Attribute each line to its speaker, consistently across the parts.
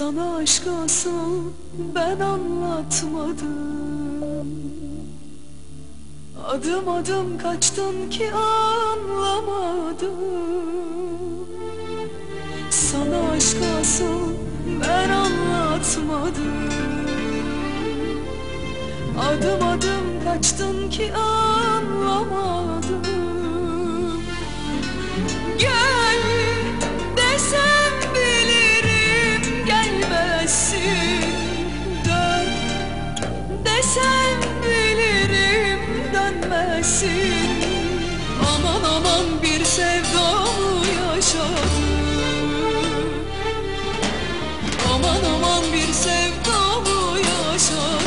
Speaker 1: Sana aşk asıl ben anlatmadım. Adım adım kaçtın ki anlamadım. Sana aşk asıl ben anlatmadım. Adım adım kaçtın ki anlamadım. Gel desem bilirim gelmezsin. Dön desem bilirim dönmezsin. Aman aman bir sevdamı yaşadım. Aman aman bir sevdamı yaşadım.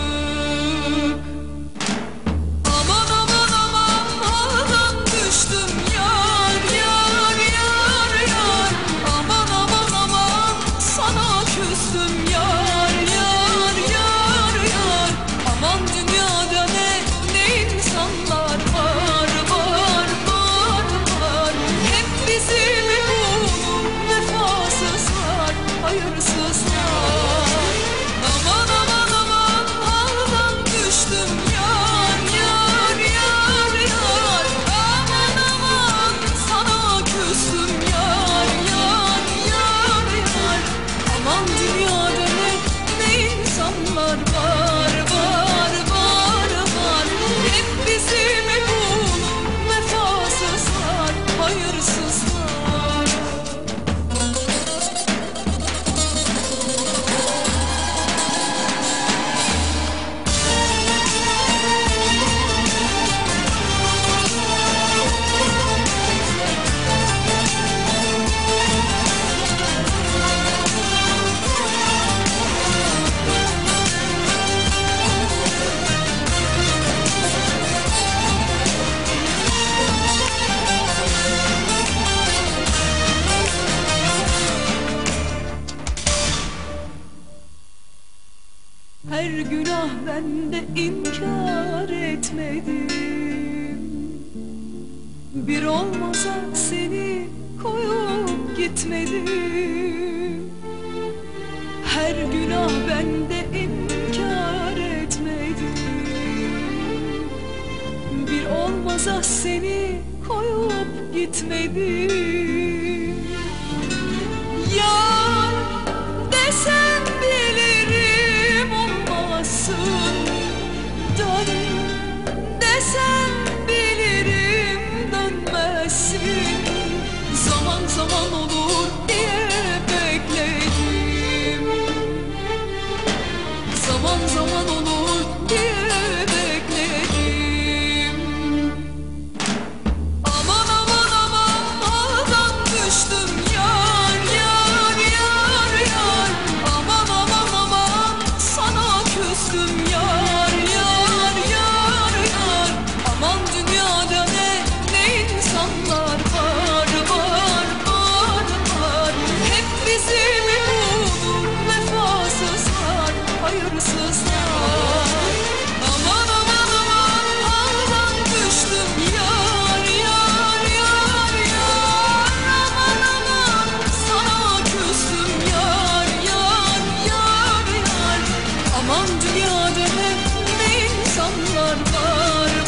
Speaker 1: Aman aman aman haldan düştüm yar yar yar yar. Aman aman aman sana küstüm yar yar yar yar. Aman dünyada ne insanlar var var var var. Hep bizim bu vefasızlar, hayırsızlar. Aman aman aman haldan düştüm yar yar yar yar. Aman aman sana küstüm yar yar yar yar. Aman dünyada ne insanlar var var var var. Hep bizim bu vefasızlar, hayırsızlar. Her günah bende inkar etmedim. Bir olmaza seni koyup gitmedim. Her günah bende inkar etmedim. Bir olmaza seni koyup gitmedim. Yar desen bilirim olmasın. Dön desen bilirim dönmezsin. Zaman zaman olur diye bekledim. Zaman zaman olur diye bekledim. Aman aman aman haldan düştüm yar yar yar yar. Aman aman aman sana küstüm yar yar yar yar. Aman dünyada ne insanlar var var var var. Hep bizim bu vefasızlar, hayırsızlar. Aman aman aman haldan düştüm yar yar yar yar. Aman aman sana küstüm yar yar yar yar. Aman dünyada ne insanlar var